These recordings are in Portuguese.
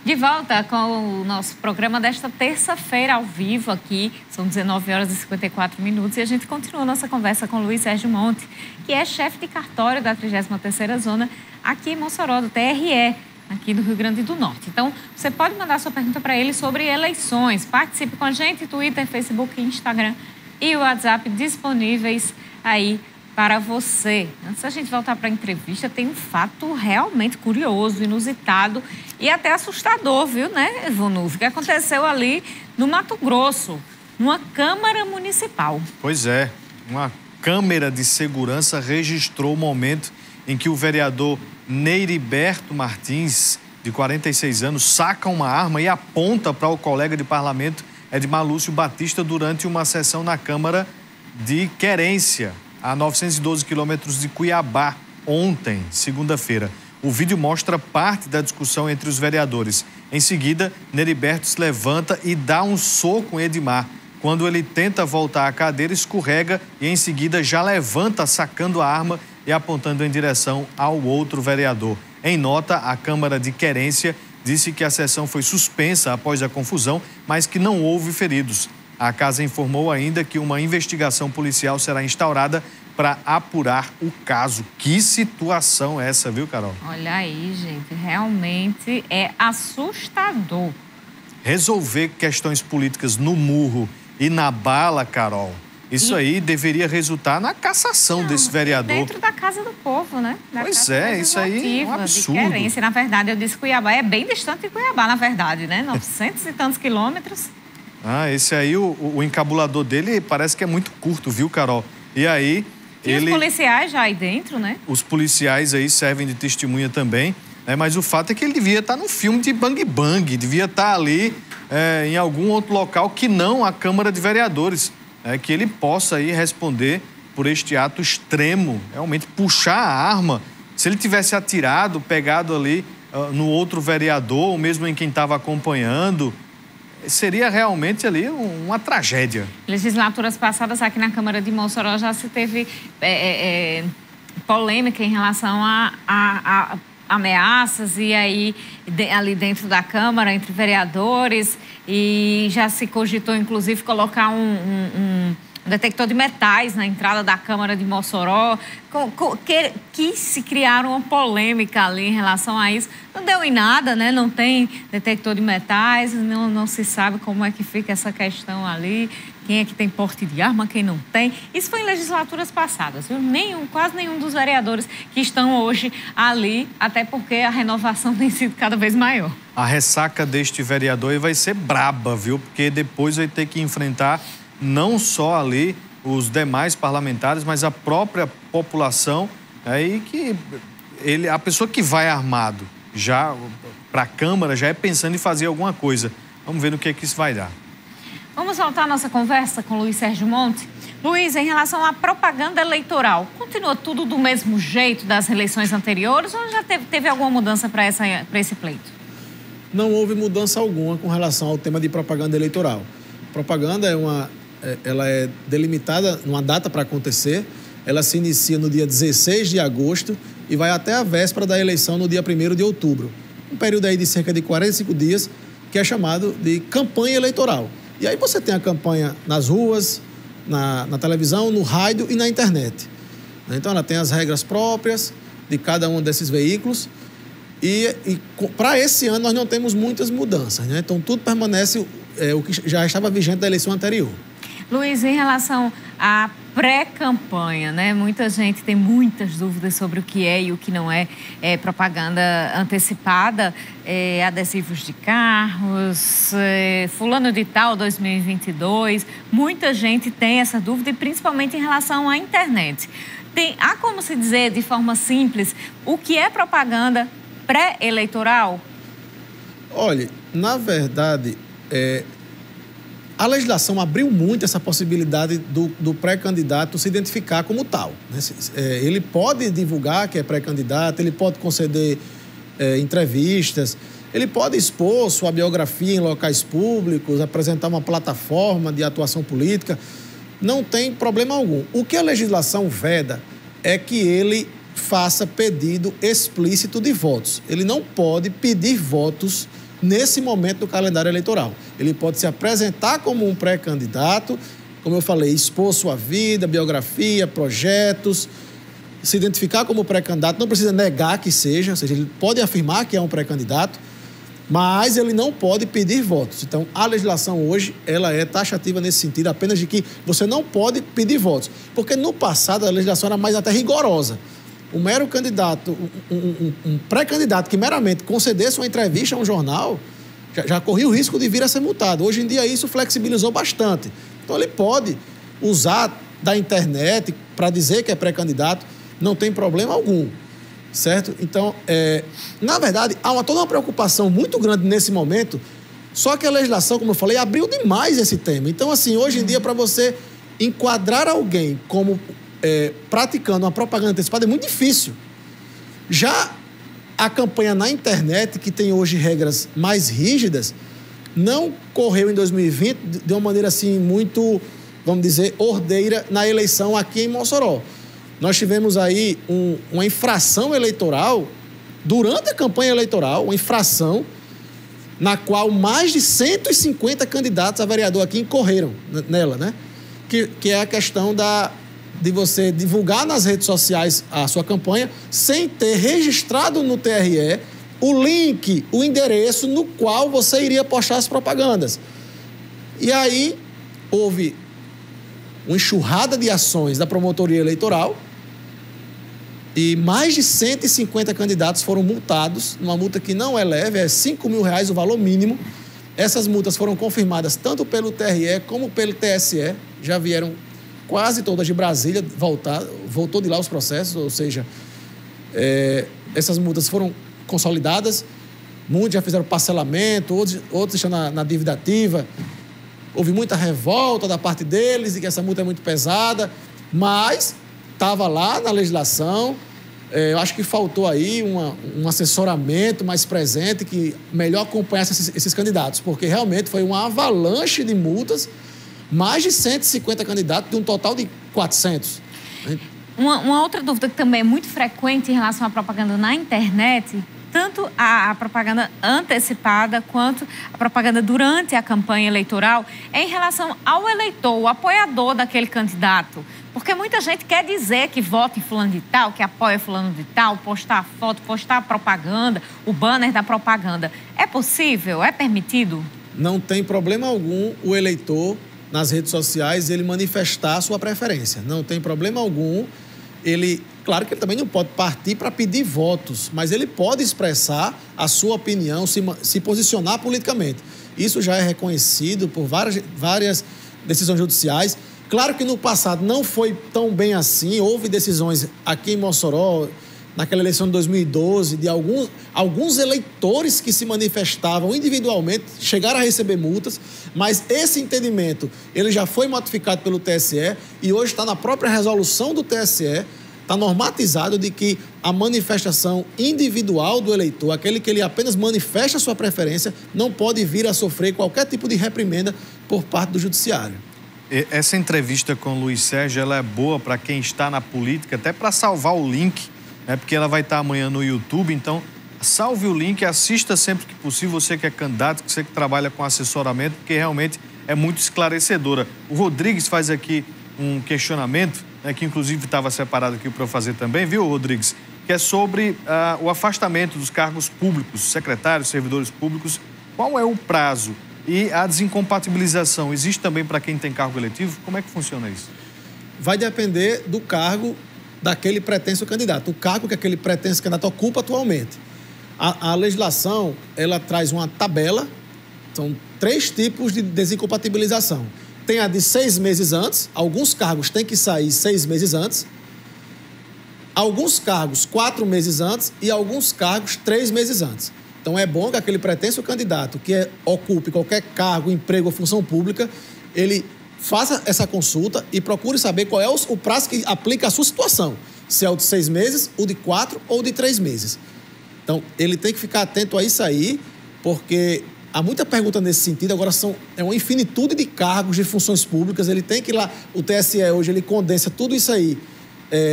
De volta com o nosso programa desta terça-feira ao vivo aqui, são 19 horas e 54 minutos e a gente continua nossa conversa com Luiz Sérgio Monte, que é chefe de cartório da 33ª Zona aqui em Mossoró, do TRE, aqui do Rio Grande do Norte. Então, você pode mandar sua pergunta para ele sobre eleições. Participe com a gente, Twitter, Facebook, Instagram e o WhatsApp disponíveis aí para você. Antes da gente voltar para a entrevista, tem um fato realmente curioso, inusitado e até assustador, viu, né, Vonulfo? Que aconteceu ali no Mato Grosso, numa Câmara Municipal. Pois é, uma câmera de segurança registrou o momento em que o vereador Neiriberto Martins, de 46 anos, saca uma arma e aponta para o colega de parlamento Edmar Lúcio Batista durante uma sessão na Câmara de Querência, a 912 quilômetros de Cuiabá, ontem, segunda-feira. O vídeo mostra parte da discussão entre os vereadores. Em seguida, Neiriberto se levanta e dá um soco em Edmar. Quando ele tenta voltar à cadeira, escorrega e em seguida já levanta, sacando a arma e apontando em direção ao outro vereador. Em nota, a Câmara de Querência disse que a sessão foi suspensa após a confusão, mas que não houve feridos. A casa informou ainda que uma investigação policial será instaurada para apurar o caso. Que situação é essa, viu, Carol? Olha aí, gente, realmente é assustador. Resolver questões políticas no murro e na bala, Carol, isso aí deveria resultar na cassação desse vereador. Dentro da Casa do Povo, né? Pois é, isso aí é um absurdo. De Querência. Na verdade, eu disse Cuiabá, é bem distante de Cuiabá, na verdade, né? 900 e tantos quilômetros. Ah, esse aí, o encabulador dele parece que é muito curto, viu, Carol? E aí... E os policiais já aí dentro, né? Os policiais aí servem de testemunha também, né? Mas o fato é que ele devia estar num filme de Bang Bang, devia estar ali em algum outro local que não a Câmara de Vereadores, que ele possa aí responder por este ato extremo, realmente puxar a arma. Se ele tivesse atirado, pegado ali no outro vereador, ou mesmo em quem estava acompanhando, seria realmente ali uma tragédia. Legislaturas passadas aqui na Câmara de Mossoró já se teve polêmica em relação a ameaças e aí ali dentro da Câmara, entre vereadores, e já se cogitou inclusive colocar um detector de metais na entrada da Câmara de Mossoró, que se criaram uma polêmica ali em relação a isso. Não deu em nada, né? Não tem detector de metais, não se sabe como é que fica essa questão ali, quem é que tem porte de arma, quem não tem. Isso foi em legislaturas passadas, viu? Quase nenhum dos vereadores que estão hoje ali, até porque a renovação tem sido cada vez maior. A ressaca deste vereador vai ser braba, viu? Porque depois vai ter que enfrentar não só ali os demais parlamentares, mas a própria população, aí que a pessoa que vai armado já para a Câmara já é pensando em fazer alguma coisa. Vamos ver no que isso vai dar. Vamos voltar à nossa conversa com Luiz Sérgio Monte. Luiz, em relação à propaganda eleitoral, continua tudo do mesmo jeito das eleições anteriores ou já teve alguma mudança para esse pleito? Não houve mudança alguma com relação ao tema de propaganda eleitoral. Propaganda ela é delimitada numa data para acontecer, ela se inicia no dia 16 de agosto e vai até a véspera da eleição no dia 1º de outubro. Um período aí de cerca de 45 dias, que é chamado de campanha eleitoral. E aí você tem a campanha nas ruas, na televisão, no rádio e na internet. Então ela tem as regras próprias de cada um desses veículos e para esse ano nós não temos muitas mudanças, né? Então tudo permanece o que já estava vigente da eleição anterior. Luiz, em relação à pré-campanha, né? Muita gente tem muitas dúvidas sobre o que é e o que não é propaganda antecipada, adesivos de carros, fulano de tal 2022. Muita gente tem essa dúvida e principalmente em relação à internet. Há como se dizer de forma simples o que é propaganda pré-eleitoral? Olha, na verdade, a legislação abriu muito essa possibilidade do pré-candidato se identificar como tal, né? Ele pode divulgar que é pré-candidato, ele pode conceder entrevistas, ele pode expor sua biografia em locais públicos, apresentar uma plataforma de atuação política, não tem problema algum. O que a legislação veda é que ele faça pedido explícito de votos. Ele não pode pedir votos nesse momento do calendário eleitoral. Ele pode se apresentar como um pré-candidato, como eu falei, expor sua vida, biografia, projetos, se identificar como pré-candidato, não precisa negar que seja, ou seja, ele pode afirmar que é um pré-candidato, mas ele não pode pedir votos. Então, a legislação hoje, ela é taxativa nesse sentido, apenas de que você não pode pedir votos. Porque no passado a legislação era mais até rigorosa. O mero candidato, um pré-candidato que meramente concedesse uma entrevista a um jornal, já corria o risco de vir a ser multado. Hoje em dia isso flexibilizou bastante. Então, ele pode usar da internet para dizer que é pré-candidato, não tem problema algum. Certo? Então, na verdade, há toda uma preocupação muito grande nesse momento, só que a legislação, como eu falei, abriu demais esse tema. Então, assim, hoje em dia, para você enquadrar alguém como praticando uma propaganda antecipada é muito difícil. Já a campanha na internet, que tem hoje regras mais rígidas, não correu em 2020 de uma maneira assim muito, vamos dizer, ordeira na eleição aqui em Mossoró. Nós tivemos aí uma infração eleitoral, durante a campanha eleitoral, uma infração na qual mais de 150 candidatos a vereador aqui incorreram nela, né? Que é a questão de você divulgar nas redes sociais a sua campanha sem ter registrado no TRE o link, o endereço no qual você iria postar as propagandas. E aí houve uma enxurrada de ações da promotoria eleitoral e mais de 150 candidatos foram multados, uma multa que não é leve, é R$5.000 o valor mínimo. Essas multas foram confirmadas tanto pelo TRE como pelo TSE, já vieram quase todas de Brasília, voltou de lá os processos, ou seja, essas multas foram consolidadas, muitos já fizeram parcelamento, outros estão na dívida ativa. Houve muita revolta da parte deles e que essa multa é muito pesada, mas estava lá na legislação. Eu acho que faltou aí um assessoramento mais presente que melhor acompanhasse esses candidatos, porque realmente foi uma avalanche de multas, mais de 150 candidatos de um total de 400. Uma outra dúvida que também é muito frequente em relação à propaganda na internet, tanto a propaganda antecipada quanto a propaganda durante a campanha eleitoral, é em relação ao eleitor, o apoiador daquele candidato. Porque muita gente quer dizer que vota em fulano de tal, que apoia fulano de tal, postar a foto, postar a propaganda, o banner da propaganda. É possível? É permitido? Não tem problema algum o eleitor, nas redes sociais, ele manifestar a sua preferência. Não tem problema algum. Claro que ele também não pode partir para pedir votos, mas ele pode expressar a sua opinião, se posicionar politicamente. Isso já é reconhecido por várias decisões judiciais. Claro que no passado não foi tão bem assim, houve decisões aqui em Mossoró, naquela eleição de 2012, de alguns eleitores que se manifestavam individualmente, chegaram a receber multas, mas esse entendimento ele já foi modificado pelo TSE e hoje está na própria resolução do TSE, está normatizado de que a manifestação individual do eleitor, aquele que ele apenas manifesta a sua preferência, não pode vir a sofrer qualquer tipo de reprimenda por parte do judiciário. Essa entrevista com o Luiz Sérgio, ela é boa para quem está na política, até para salvar o link, né? Porque ela vai estar amanhã no YouTube, então salve o link, assista sempre que possível, você que é candidato, você que trabalha com assessoramento, porque realmente é muito esclarecedora. O Rodrigues faz aqui um questionamento, né, que inclusive estava separado aqui para eu fazer também, viu, Rodrigues? Que é sobre o afastamento dos cargos públicos, secretários, servidores públicos. Qual é o prazo? E a desincompatibilização existe também para quem tem cargo eletivo? Como é que funciona isso? Vai depender do cargo daquele pretenso candidato, o cargo que aquele pretenso candidato ocupa atualmente. A legislação, ela traz uma tabela, são 3 tipos de desincompatibilização. Tem a de 6 meses antes, alguns cargos têm que sair 6 meses antes, alguns cargos 4 meses antes e alguns cargos 3 meses antes. Então, é bom que aquele pretenso candidato que ocupe qualquer cargo, emprego ou função pública, ele faça essa consulta e procure saber qual é o prazo que aplica à sua situação. Se é o de 6 meses, o de 4 ou de 3 meses. Então, ele tem que ficar atento a isso aí, porque há muita pergunta nesse sentido. Agora, é uma infinitude de cargos, de funções públicas. Ele tem que ir lá, o TSE hoje, ele condensa tudo isso aí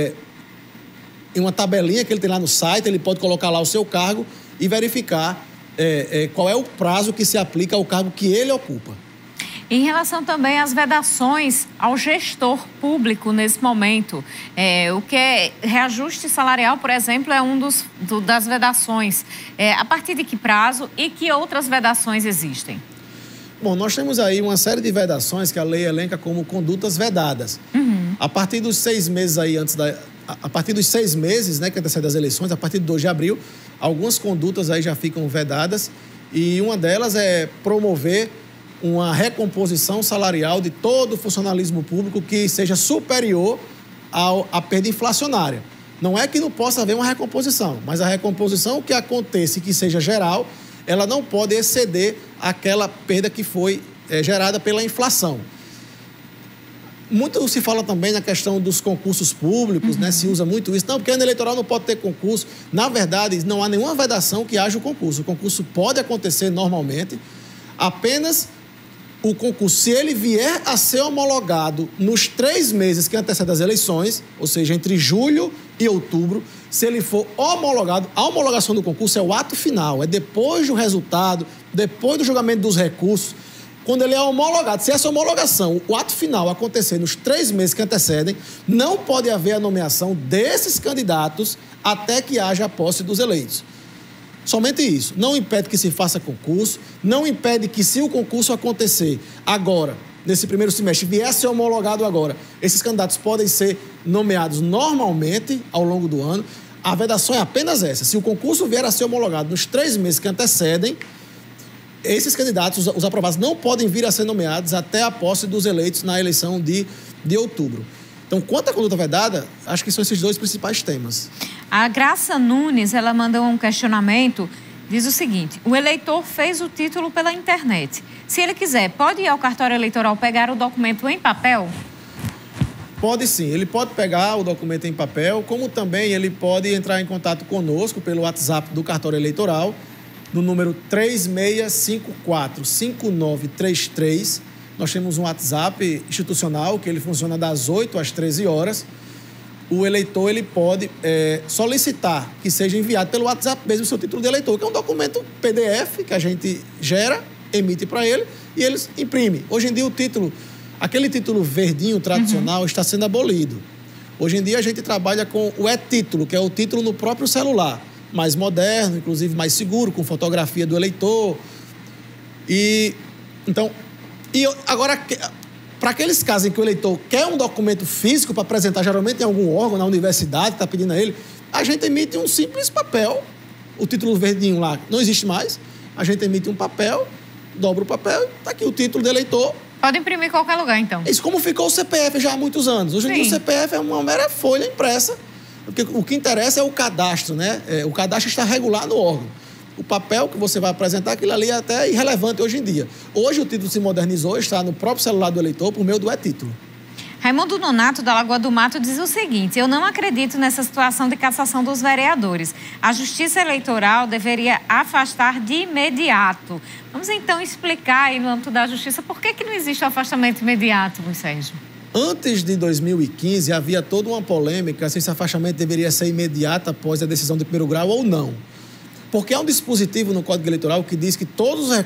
em uma tabelinha que ele tem lá no site, ele pode colocar lá o seu cargo e verificar qual é o prazo que se aplica ao cargo que ele ocupa. Em relação também às vedações ao gestor público nesse momento, o que é reajuste salarial, por exemplo, é das vedações. A partir de que prazo e que outras vedações existem? Bom, nós temos aí uma série de vedações que a lei elenca como condutas vedadas. A partir dos 6 meses aí a partir dos 6 meses, né, que antecedem as eleições, a partir de 2 de abril, algumas condutas aí já ficam vedadas e uma delas é promover uma recomposição salarial de todo o funcionalismo público que seja superior à perda inflacionária. Não é que não possa haver uma recomposição, mas a recomposição que aconteça e que seja geral, ela não pode exceder aquela perda que foi gerada pela inflação. Muito se fala também na questão dos concursos públicos, né? Se usa muito isso. Não, porque ano eleitoral não pode ter concurso. Na verdade, não há nenhuma vedação que haja o concurso. O concurso pode acontecer normalmente, apenas o concurso, se ele vier a ser homologado nos 3 meses que antecedem as eleições, ou seja, entre julho e outubro, se ele for homologado, a homologação do concurso é o ato final, é depois do resultado, depois do julgamento dos recursos, quando ele é homologado. Se essa homologação, o ato final, acontecer nos 3 meses que antecedem, não pode haver a nomeação desses candidatos até que haja a posse dos eleitos. Somente isso. Não impede que se faça concurso, não impede que, se o concurso acontecer agora, nesse primeiro semestre, vier a ser homologado agora, esses candidatos podem ser nomeados normalmente ao longo do ano. A vedação é apenas essa. Se o concurso vier a ser homologado nos 3 meses que antecedem, esses candidatos, os aprovados, não podem vir a ser nomeados até a posse dos eleitos na eleição de outubro. Então, quanto à conduta vedada, acho que são esses 2 principais temas. A Graça Nunes, ela mandou um questionamento, diz o seguinte: o eleitor fez o título pela internet. Se ele quiser, pode ir ao cartório eleitoral pegar o documento em papel? Pode sim, ele pode pegar o documento em papel, como também ele pode entrar em contato conosco pelo WhatsApp do cartório eleitoral, no número 3654-5933. Nós temos um WhatsApp institucional, que ele funciona das 8 às 13 horas. O eleitor ele pode solicitar que seja enviado pelo WhatsApp mesmo o seu título de eleitor, que é um documento PDF que a gente gera, emite para ele e eles imprimem. Hoje em dia aquele título verdinho tradicional está sendo abolido. Hoje em dia a gente trabalha com o e-título, que é o título no próprio celular, mais moderno, inclusive mais seguro, com fotografia do eleitor. E agora, para aqueles casos em que o eleitor quer um documento físico para apresentar, geralmente em algum órgão, na universidade, está pedindo a ele, a gente emite um simples papel, o título verdinho lá não existe mais, a gente emite um papel, dobra o papel, está aqui o título do eleitor. Pode imprimir em qualquer lugar, então. Isso como ficou o CPF já há muitos anos. Hoje em dia o CPF é uma mera folha impressa, porque o que interessa é o cadastro, né? O cadastro está regulado no órgão. O papel que você vai apresentar, aquilo ali é até irrelevante hoje em dia. Hoje o título se modernizou, está no próprio celular do eleitor por meio do e-título. Raimundo Nonato, da Lagoa do Mato, diz o seguinte: eu não acredito nessa situação de cassação dos vereadores. A Justiça Eleitoral deveria afastar de imediato. Vamos então explicar aí no âmbito da Justiça por que não existe o afastamento imediato, Luiz Sérgio. Antes de 2015, havia toda uma polêmica se esse afastamento deveria ser imediato após a decisão de primeiro grau ou não. Porque há um dispositivo no Código Eleitoral que diz que todos os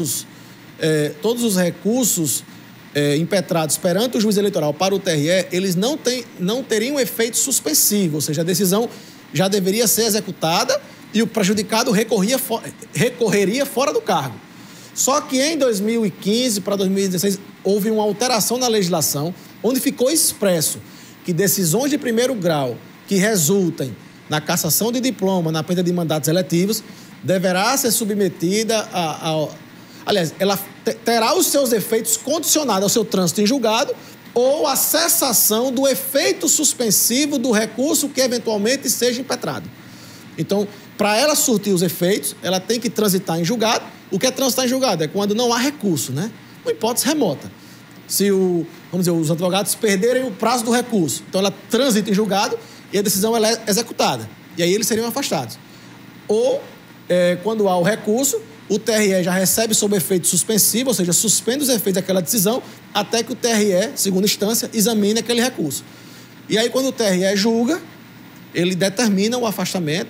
recursos impetrados perante o juiz eleitoral para o TRE, eles não teriam efeito suspensivo, ou seja, a decisão já deveria ser executada e o prejudicado recorreria fora do cargo. Só que em 2015 para 2016 houve uma alteração na legislação onde ficou expresso que decisões de primeiro grau que resultem na cassação de diploma, na perda de mandatos eletivos, deverá ser submetida aliás, ela terá os seus efeitos condicionados ao seu trânsito em julgado ou à cessação do efeito suspensivo do recurso que eventualmente seja impetrado. Então, para ela surtir os efeitos, ela tem que transitar em julgado. O que é transitar em julgado? É quando não há recurso, né? Uma hipótese remota. Se os advogados perderem o prazo do recurso, então ela transita em julgado e a decisão ela é executada. E aí eles seriam afastados. Ou, quando há o recurso, o TRE já recebe sob efeito suspensivo, ou seja, suspende os efeitos daquela decisão até que o TRE, segunda instância, examine aquele recurso. E aí, quando o TRE julga, ele determina o afastamento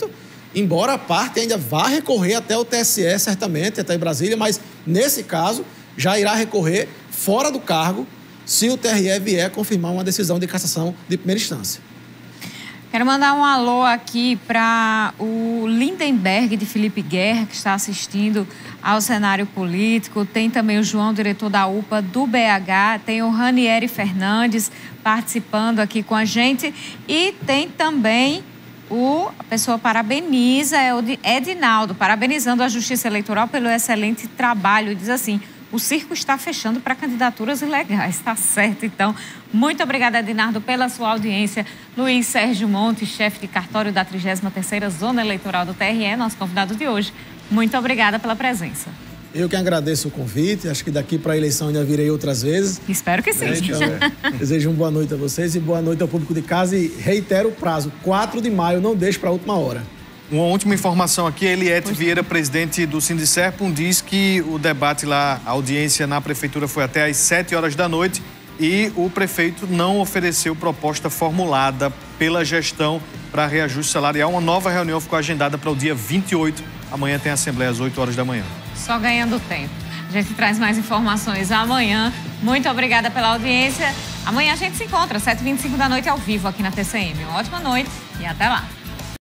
embora a parte ainda vá recorrer até o TSE, certamente, até em Brasília, mas, nesse caso, já irá recorrer fora do cargo se o TRE vier confirmar uma decisão de cassação de primeira instância. Quero mandar um alô aqui para o Lindenberg de Felipe Guerra, que está assistindo ao cenário político. Tem também o João, diretor da UPA do BH. Tem o Ranieri Fernandes participando aqui com a gente. E tem também a pessoa parabeniza, é o Edinaldo, parabenizando a Justiça Eleitoral pelo excelente trabalho. Diz assim: o circo está fechando para candidaturas ilegais. Está certo, então. Muito obrigada, Edinardo, pela sua audiência. Luiz Sérgio Monte, chefe de cartório da 33ª Zona Eleitoral do TRE, nosso convidado de hoje. Muito obrigada pela presença. Eu que agradeço o convite. Acho que daqui para a eleição ainda virei outras vezes. Espero que sim. Então, desejo uma boa noite a vocês e boa noite ao público de casa. E reitero o prazo, 4 de maio, não deixe para a última hora. Uma última informação aqui, Eliette Vieira, presidente do Sindicerpum, diz que o debate lá, a audiência na prefeitura foi até às 7 horas da noite e o prefeito não ofereceu proposta formulada pela gestão para reajuste salarial. Uma nova reunião ficou agendada para o dia 28. Amanhã tem assembleia às 8 horas da manhã. Só ganhando tempo. A gente traz mais informações amanhã. Muito obrigada pela audiência. Amanhã a gente se encontra, 7h25 da noite, ao vivo aqui na TCM. Uma ótima noite e até lá.